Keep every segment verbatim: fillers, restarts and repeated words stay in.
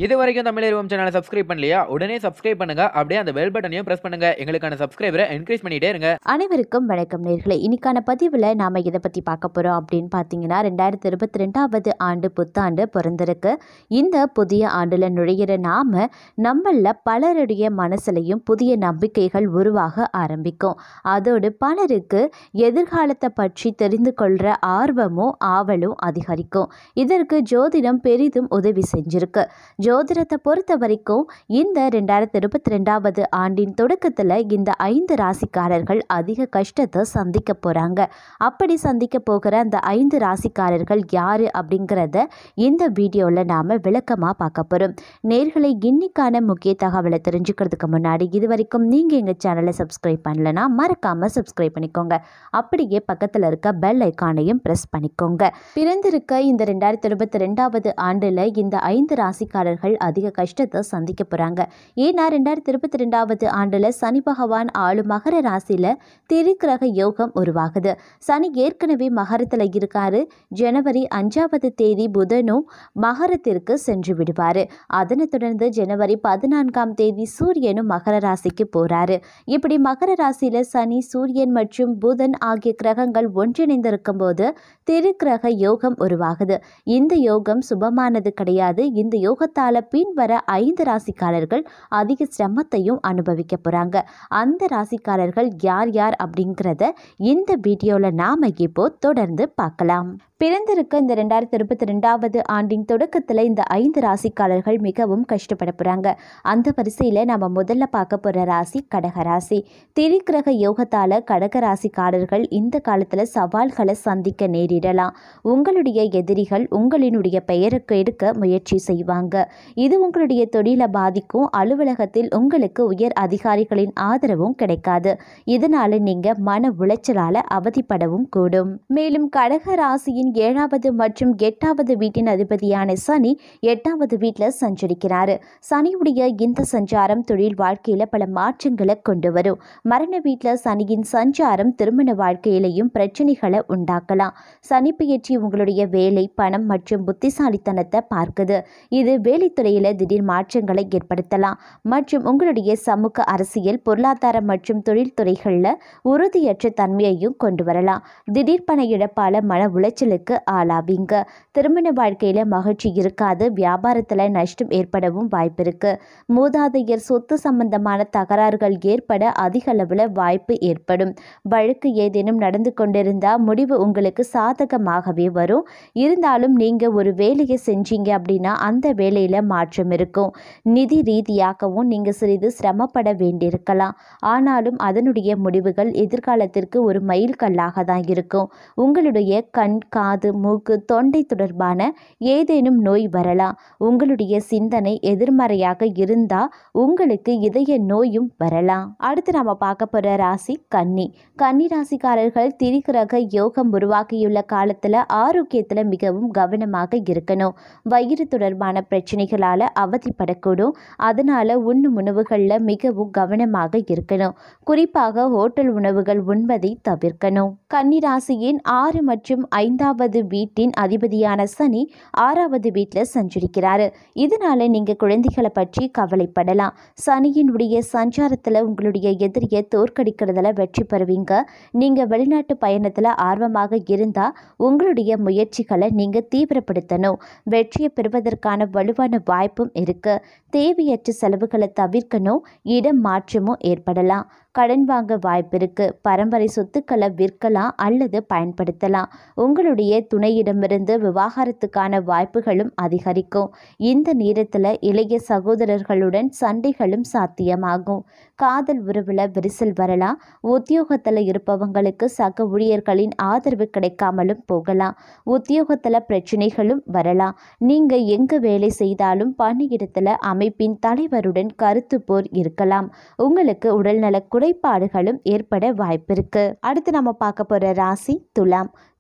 இது வரைக்கும் தமிழரிவம் சேனலை சப்ஸ்கிரைப் பண்ணலையா? உடனே சப்ஸ்கிரைப் பண்ணுங்க. அப்படியே அந்த பெல் பட்டனையும் பிரஸ் பண்ணுங்க. எங்களுக்கான சப்ஸ்கிரைபரை என்கரேஜ் பண்ணிட்டே இருங்க. அனைவருக்கும் வணக்கம் நேயர்களே. இன்னைக்கான பதிவில் நாம் இதை பற்றி பார்க்க போகிறோம் அப்படின்னு பார்த்தீங்கன்னா, ரெண்டாயிரத்தி இருபத்தி ரெண்டாவது ஆண்டு புத்தாண்டு பிறந்திருக்கு. இந்த புதிய ஆண்டில் நுழையிற நாம நம்மள பலருடைய மனசுலையும் புதிய நம்பிக்கைகள் உருவாக ஆரம்பிக்கும். அதோடு பலருக்கு எதிர்காலத்தை பற்றி தெரிந்து கொள்கிற ஆர்வமும் ஆவலும் அதிகரிக்கும். இதற்கு ஜோதிடம் பெரிதும் உதவி செஞ்சிருக்கு. ஜோதிடத்தை பொறுத்த வரைக்கும் இந்த ரெண்டாயிரத்தி இருபத்தி ரெண்டாவது ஆண்டின் தொடக்கத்தில் இந்த ஐந்து ராசிக்காரர்கள் அதிக கஷ்டத்தை சந்திக்க போகிறாங்க. அப்படி சந்திக்க போகிற அந்த ஐந்து ராசிக்காரர்கள் யார் அப்படிங்கிறத இந்த வீடியோவில் நாம் விளக்கமாக பார்க்க போகிறோம். நேர்களை இன்னைக்கான முக்கிய தகவலை தெரிஞ்சுக்கிறதுக்கு முன்னாடி இது வரைக்கும் நீங்கள் எங்கள் சேனலை சப்ஸ்கிரைப் பண்ணலைன்னா மறக்காமல் சப்ஸ்கிரைப் பண்ணிக்கோங்க. அப்படியே பக்கத்தில் இருக்க பெல் ஐக்கானையும் ப்ரெஸ் பண்ணிக்கோங்க. பிறந்திருக்க இந்த ரெண்டாயிரத்தி இருபத்தி ரெண்டாவது ஆண்டில் இந்த ஐந்து ராசிக்காரர்கள் அதிக கஷ்டத்தை சந்திக்க போகிறாங்க. ஏன்னா ரெண்டாயிரத்தி இருபத்தி ரெண்டாவது ஆண்டில் சனி பகவான் ஆளும் மகர ராசியில் திரிகிரக யோகம் உருவாகுது. சனி ஏற்கனவே மகரத்தில் இருக்காரு. ஜனவரி அஞ்சாவது தேதி புதனும் மகரத்திற்கு சென்று விடுவார். அதனைத் தொடர்ந்து ஜனவரி பதினான்காம் தேதி சூரியனும் மகர ராசிக்கு போகிறாரு. இப்படி மகர ராசியில் சனி, சூரியன் மற்றும் புதன் ஆகிய கிரகங்கள் ஒன்றிணைந்திருக்கும் போது திரிகிரக யோகம் உருவாகுது. இந்த யோகம் சுபமானது கிடையாது. இந்த யோகத்தால் பின் வர ஐந்து ராசிக்காரர்கள் அதிக சிரமத்தையும் அனுபவிக்க போறாங்க. அந்த ராசிக்காரர்கள் யார் யார் அப்படிங்கிறத இந்த வீடியோல நாம இப்போ தொடர்ந்து பார்க்கலாம். பிறந்திருக்க இந்த ரெண்டாயிரத்தி இருபத்தி ரெண்டாவது ஆண்டின் தொடக்கத்தில் இந்த ஐந்து ராசிக்காரர்கள் மிகவும் கஷ்டப்பட போகிறாங்க. அந்த வரிசையில் நம்ம முதல்ல பார்க்க போகிற ராசி கடகராசி. திரிகிரக யோகத்தால் கடக ராசிக்காரர்கள் இந்த காலத்தில் சவால்களை சந்திக்க நேரிடலாம். உங்களுடைய எதிரிகள் உங்களினுடைய பெயரை கெடுக்க முயற்சி செய்வாங்க. இது உங்களுடைய தொழிலை பாதிக்கும். அலுவலகத்தில் உங்களுக்கு உயர் அதிகாரிகளின் ஆதரவும் கிடைக்காது. இதனால நீங்கள் மன உளைச்சலால் அவதிப்படவும் கூடும். மேலும் கடக ராசியின் ஏழாவது மற்றும் எட்டாவது வீட்டின் அதிபதியான சனி எட்டாவது வீட்டில் சஞ்சரிக்கிறாரு. சனியுடைய இந்த சஞ்சாரம் தொழில் வாழ்க்கையில பல மாற்றங்களை கொண்டு வரும். மரண வீட்டில் சனியின் சஞ்சாரம் திருமண வாழ்க்கையிலையும் பிரச்சனைகளை உண்டாக்கலாம். சனி பெயர்ச்சி உங்களுடைய வேலை, பணம் மற்றும் புத்திசாலித்தனத்தை பார்க்குது. இது வேலைத்துறையில திடீர் மாற்றங்களை ஏற்படுத்தலாம் மற்றும் உங்களுடைய சமூக, அரசியல், பொருளாதார மற்றும் தொழில் துறைகளில் உறுதியற்ற தன்மையையும் கொண்டு வரலாம். திடீர் பண இழப்பால மன உளைச்சலுக்கு ஆளாவீங்க. திருமண வாழ்க்கையில மகிழ்ச்சி இருக்காது. வியாபாரத்துல நஷ்டம் ஏற்படவும் வாய்ப்பு இருக்கு. மூதாதையர் சொத்து சம்பந்தமான தகராறுகள் ஏற்பட அதிக அளவுல வாய்ப்பு ஏற்படும். வழக்கு ஏதேனும் நடந்து கொண்டிருந்தா முடிவு உங்களுக்கு சாதகமாகவே வரும். இருந்தாலும் நீங்க ஒரு வேலையை செஞ்சீங்க அப்படின்னா அந்த வேலையில மாற்றம் இருக்கும். நிதி ரீதியாகவும் நீங்க சிறிது சிரமப்பட வேண்டியிருக்கலாம். ஆனாலும் அதனுடைய முடிவுகள் எதிர்காலத்திற்கு ஒரு மைல்கல்லாக தான் இருக்கும். உங்களுடைய கண், காது, மூக்கு, தொண்டை தொடர்பான ஏதேனும் நோய் வரலாம். உங்களுடைய சிந்தனை எதிர்மறையாக இருந்தா உங்களுக்கு இதய நோயும் வரலாம். அடுத்து நம்ம பார்க்க போற ராசி கன்னி. கன்னி ராசிக்காரர்கள் திரிகிரக யோகம் உருவாக்கியுள்ள காலத்துல ஆரோக்கியத்துல மிகவும் கவனமாக இருக்கணும். வயிறு தொடர்பான பிரச்சனைகளால அவதிப்படக்கூடும். அதனால உண்ணும் உணவுகள்ல மிகவும் கவனமாக இருக்கணும். குறிப்பாக ஹோட்டல் உணவுகள் உண்பதை தவிர்க்கணும். கன்னி ராசியின் ஆறு மற்றும் ஐந்தாவது வீட்டின் அதிபதியான சனி ஆறாவது வீட்டில் சஞ்சரிக்கிறாரு. இதனால நீங்க குழந்தைகளை பற்றி கவலைப்படலாம். சனியினுடைய சஞ்சாரத்தில் உங்களுடைய எதிரியை தோற்கடிக்கிறதுல வெற்றி பெறுவீங்க. நீங்க வெளிநாட்டு பயணத்தில் ஆர்வமாக இருந்தா உங்களுடைய முயற்சிகளை நீங்க தீவிரப்படுத்தணும். வெற்றியை பெறுவதற்கான வலுவான வாய்ப்பும் இருக்கு. தேவையற்ற செலவுகளை தவிர்க்கணும். இடம் மாற்றமும் ஏற்படலாம். கடன் வாங்க வாய்ப்பு இருக்கு. பரம்பரை சொத்துக்களை விற்கலாம் அல்லது பயன்படுத்தலாம். உங்களுடைய துணையிடமிருந்து விவாகரத்துக்கான வாய்ப்புகளும் அதிகரிக்கும். இந்த நேரத்தில் இளைய சகோதரர்களுடன் சண்டைகளும் சாத்தியமாகும். காதல் உறவுல விரிசல் வரலாம். உத்தியோகத்தில் இருப்பவங்களுக்கு சக ஊழியர்களின் ஆதரவு கிடைக்காமலும் போகலாம். உத்தியோகத்தில் பிரச்சனைகளும் வரலாம். நீங்க எங்க வேலை செய்தாலும் பணியிடத்தில் அமைப்பின் தலைவருடன் கருத்து போர் இருக்கலாம். உங்களுக்கு உடல்நல குறைபாடுகளும் ஏற்பட வாய்ப்பிருக்கு. அடுத்து நம்ம பார்க்க போற ராசி துலாம்.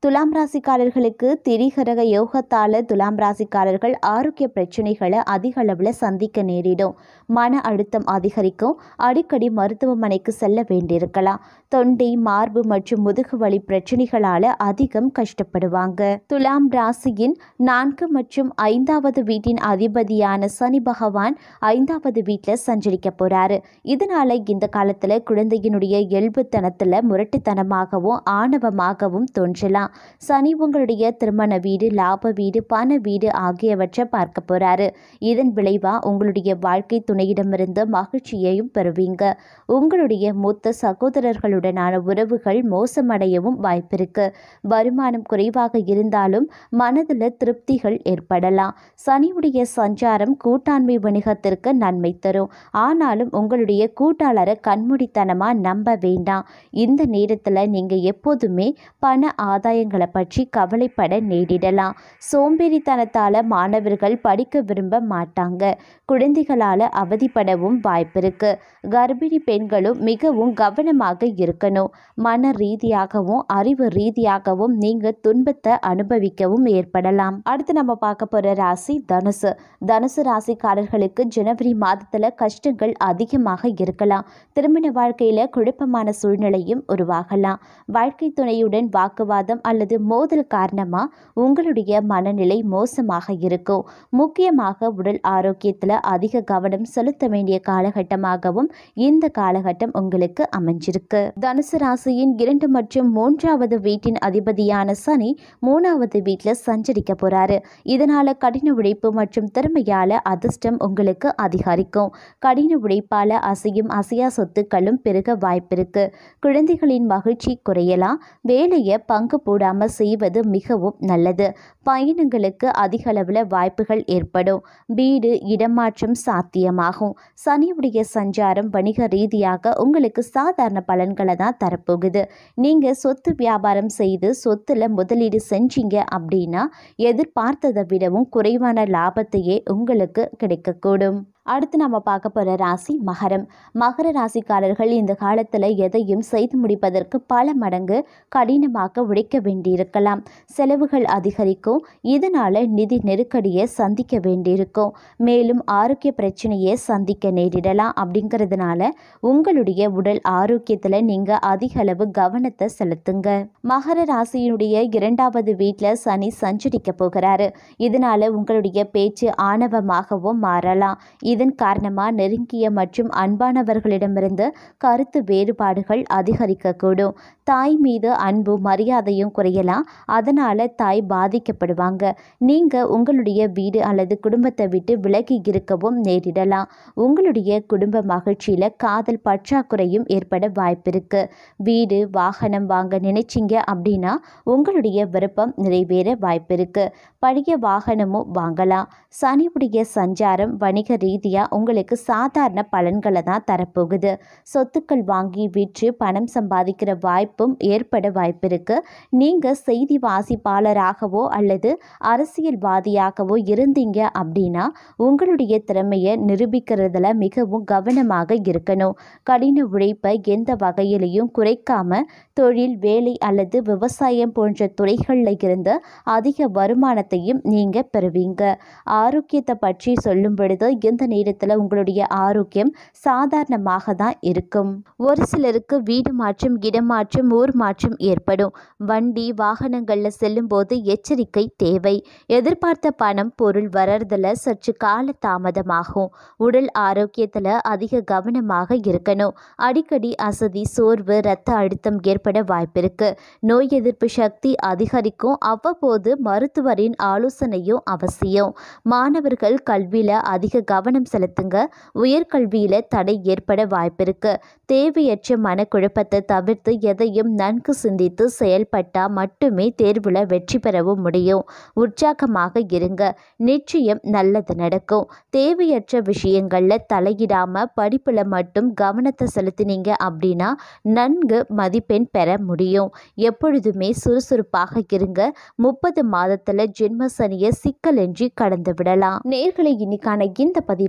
துலாம் ராசிக்காரர்களுக்கு திரிகரக யோகத்தால் துலாம் ராசிக்காரர்கள் ஆரோக்கிய பிரச்சனைகளை அதிக அளவில் சந்திக்க நேரிடும். மன அழுத்தம் அதிகரிக்கும். அடிக்கடி மருத்துவமனைக்கு செல்ல வேண்டியிருக்கலாம். தொண்டை, மார்பு மற்றும் முதுகு வலி பிரச்சனைகளால் அதிகம் கஷ்டப்படுவாங்க. துலாம் ராசியின் நான்கு மற்றும் ஐந்தாவது வீட்டின் அதிபதியான சனி பகவான் ஐந்தாவது வீட்டில் சஞ்சரிக்க போறாரு. இதனால இந்த காலத்தில் குழந்தையினுடைய இயல்புத்தனத்தில் முரட்டுத்தனமாகவும் ஆணவமாகவும் தோன்றலாம். சனி உங்களுடைய திருமண வீடு, லாப வீடு, பண வீடு ஆகியவற்றை பார்க்க போறாரு. இதன் விளைவா உங்களுடைய வாழ்க்கை துணையிடமிருந்து மகிழ்ச்சியையும் பெறுவீங்க. உங்களுடைய மூத்த சகோதரர்களுடனான உறவுகள் மோசமடையவும் வாய்ப்பிருக்கு. வருமானம் குறைவாக இருந்தாலும் மனதில் திருப்திகள் ஏற்படலாம். சனியுடைய சஞ்சாரம் கூட்டாண்மை வணிகத்திற்கு நன்மை தரும். ஆனாலும் உங்களுடைய கூட்டாளரை கண்மூடித்தனமா நம்ப வேண்டாம். இந்த நேரத்தில் நீங்க எப்போதுமே பண ஆதாயங்களை பற்றி கவலைப்பட நேரிடலாம். சோம்பேறித்தனத்தால மாணவர்கள் படிக்க விரும்ப மாட்டாங்க. குழந்தைகளால் அவதிப்படவும் வாய்ப்பிருக்கு. கர்ப்பிணி பெண்களும் மிகவும் கவனமாக இருக்கணும். மன ரீதியாகவும் அறிவு ரீதியாகவும் நீங்க துன்பத்தை அனுபவிக்கவும் ஏற்படலாம். அடுத்து நம்ம பார்க்க போற ராசி தனுசு. தனுசு ராசிக்காரர்களுக்கு ஜனவரி மாதத்துல கஷ்டங்கள் அதிகமாக இருக்கலாம். திருமண வாழ்க்கையில குழப்பமான சூழ்நிலையும் உருவாகலாம். வாழ்க்கை துணையுடன் வாக்குவாதம் அல்லது மோதல் காரணமா உங்களுடைய மனநிலை மோசமாக இருக்கும். முக்கியமாக உடல் ஆரோக்கியத்தில் அதிக கவனம் செலுத்த வேண்டிய காலகட்டமாகவும் இந்த காலகட்டம் உங்களுக்கு அமைஞ்சிருக்கு. தனுசு ராசியின் இரண்டு மற்றும் மூன்றாவது வீட்டின் அதிபதியான சனி மூணாவது வீட்டில் சஞ்சரிக்க போறாரு. இதனால கடின உழைப்பு மற்றும் திறமையால அதிர்ஷ்டம் உங்களுக்கு அதிகரிக்கும். கடின உழைப்பால அசையும் அசையா சொத்துக்களும் பெருக வாய்ப்பிருக்கு. குழந்தைகளின் மகிழ்ச்சி குறையலாம். வேலையை பங்கு போடாம செய்வது மிகவும் நல்லது. பயணங்களுக்கு அதிக அளவில் வாய்ப்புகள் ஏற்படும். வீடு இடமாற்றம் சாத்தியமாகும். சனியுடைய சஞ்சாரம் வணிக ரீதியாக உங்களுக்கு சாதாரண பலன்களை தான் தரப்போகுது. நீங்க சொத்து வியாபாரம் செய்து சொத்துல முதலீடு செஞ்சீங்க அப்படின்னா எதிர்பார்த்ததை விடவும் குறைவான லாபத்தையே உங்களுக்கு கிடைக்கக்கூடும். அடுத்து நம்ம பார்க்க போகிற ராசி மகரம். மகர ராசிக்காரர்கள் இந்த காலத்தில் எதையும் செய்து முடிப்பதற்கு பல மடங்கு கடினமாக உழைக்க வேண்டியிருக்கலாம். செலவுகள் அதிகரிக்கும். இதனால் நிதி நெருக்கடியை சந்திக்க வேண்டியிருக்கும். மேலும் ஆரோக்கிய பிரச்சனையை சந்திக்க நேரிடலாம். அப்படிங்கிறதுனால உங்களுடைய உடல் ஆரோக்கியத்தில் நீங்கள் அதிக அளவு கவனத்தை செலுத்துங்க. மகர ராசியினுடைய இரண்டாவது வீட்டில் சனி சஞ்சரிக்க போகிறாரு. இதனால் உங்களுடைய பேச்சு ஆணவமாகவும் மாறலாம். இதன் காரணமாக நெருங்கிய மற்றும் அன்பானவர்களிடமிருந்து கருத்து வேறுபாடுகள் அதிகரிக்கக்கூடும். தாய் மீது அன்பு மரியாதையும் குறையலாம். அதனால் தாய் பாதிக்கப்படுவாங்க. நீங்கள் உங்களுடைய வீடு அல்லது குடும்பத்தை விட்டு விலகி இருக்கவும் நேரிடலாம். உங்களுடைய குடும்ப மகிழ்ச்சியில் காதல் பற்றாக்குறையும் ஏற்பட வாய்ப்பிருக்கு. வீடு வாகனம் வாங்க நினைச்சிங்க அப்படின்னா உங்களுடைய விருப்பம் நிறைவேற வாய்ப்பிருக்கு. பழைய வாகனமும் வாங்கலாம். சனியுடைய சஞ்சாரம் வணிக ரீதியாக உங்களுக்கு சாதாரண பலன்களை தான் தரப்போகுது. சொத்துக்கள் வாங்கி விற்று பணம் சம்பாதிக்கிற வாய்ப்பும் ஏற்பட வாய்ப்பிருக்கு. நீங்கள் செய்தி வாசிப்பாளராகவோ அல்லது அரசியல்வாதியாகவோ இருந்தீங்க அப்படின்னா உங்களுடைய திறமையை நிரூபிக்கிறதுல மிகவும் கவனமாக இருக்கணும். கடின உழைப்பை எந்த வகையிலையும் குறைக்காம தொழில், வேலை அல்லது விவசாயம் போன்ற துறைகளில் இருந்து அதிக வருமானத்தையும் நீங்கள் பெறுவீங்க. ஆரோக்கியத்தை பற்றி சொல்லும் பொழுது இந்த நேரத்தில் உங்களுடைய ஆரோக்கியம் சாதாரணமாக தான் இருக்கும். ஒரு சிலருக்கு வீடு மாற்றம், இடமாற்றம், ஊர் மாற்றம் ஏற்படும். வண்டி வாகனங்களில் செல்லும் போது எச்சரிக்கை தேவை. எதிர்பார்த்த பணம் பொருள் வர்றதுல சற்று கால தாமதமாகும். உடல் ஆரோக்கியத்தில் அதிக கவனமாக இருக்கணும். அடிக்கடி அசதி, சோர்வு, இரத்த அழுத்தம் ஏற்பட வாய்ப்பிருக்கு. நோய் எதிர்ப்பு சக்தி அதிகரிக்கும். அவ்வப்போது மருத்துவரின் ஆலோசனையும் அவசியம். மாணவர்கள் கல்வியில் அதிக கவனம் செலுத்துங்க. உயர்கல்வியில் தடை ஏற்பட வாய்ப்பிருக்கு. தேவையற்ற மனக்குழப்பத்தை தவிர்த்து எதையும் நன்கு சிந்தித்து செயல்பட்டால் மட்டுமே தேர்வில் வெற்றி பெறவும் முடியும். உற்சாகமாக இருங்க. நிச்சயம் நல்லது நடக்கும். தேவையற்ற விஷயங்களில் தலையிடாம படிப்பில் மட்டும் கவனத்தை செலுத்தினீங்க அப்படின்னா நன்கு மதிப்பெண் பெற முடியும். எப்பொழுதுமே சுறுசுறுப்பாக இருங்க. முப்பது மாதத்தில் ஜென்ம சனியை சிக்கலின்றி கடந்து விடலாம். நேர்களை இன்னைக்கான இந்த பதிவு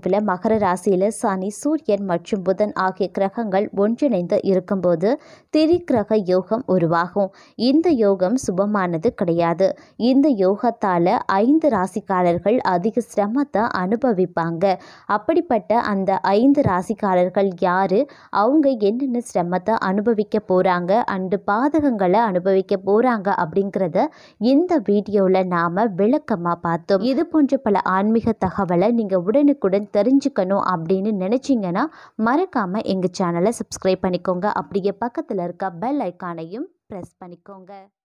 பதிவில் மகர ராசியில் சனி, சூரியன் மற்றும் புதன் ஆகிய கிரகங்கள் ஒன்றிணைந்து இருக்கும்போது திரிகிரக யோகம் உருவாகும். இந்த யோகம் சுபமானது கிடையாது. இந்த யோகத்தால் ஐந்து ராசிக்காரர்கள் அதிக சிரமத்தை அனுபவிப்பாங்க. அப்படிப்பட்ட அந்த ஐந்து ராசிக்காரர்கள் யாரு, அவங்க என்னென்ன சிரமத்தை அனுபவிக்க போகிறாங்க அண்டு பாதகங்களை அனுபவிக்க போகிறாங்க அப்படிங்கிறத இந்த வீடியோவில் நாம் விளக்கமாக பார்த்தோம். இது போன்ற பல ஆன்மீக தகவலை நீங்கள் உடனுக்குடன் தெரிஞ்சுக்கணும் அப்படின்னு நினச்சிங்கன்னா மறக்காமல் எங்கள் சேனலை சப்ஸ்கிரைப் பண்ணிக்கோங்க. அப்படியே பக்கத்தில் இருக்க பெல் ஐக்கானையும் ப்ரெஸ் பண்ணிக்கோங்க.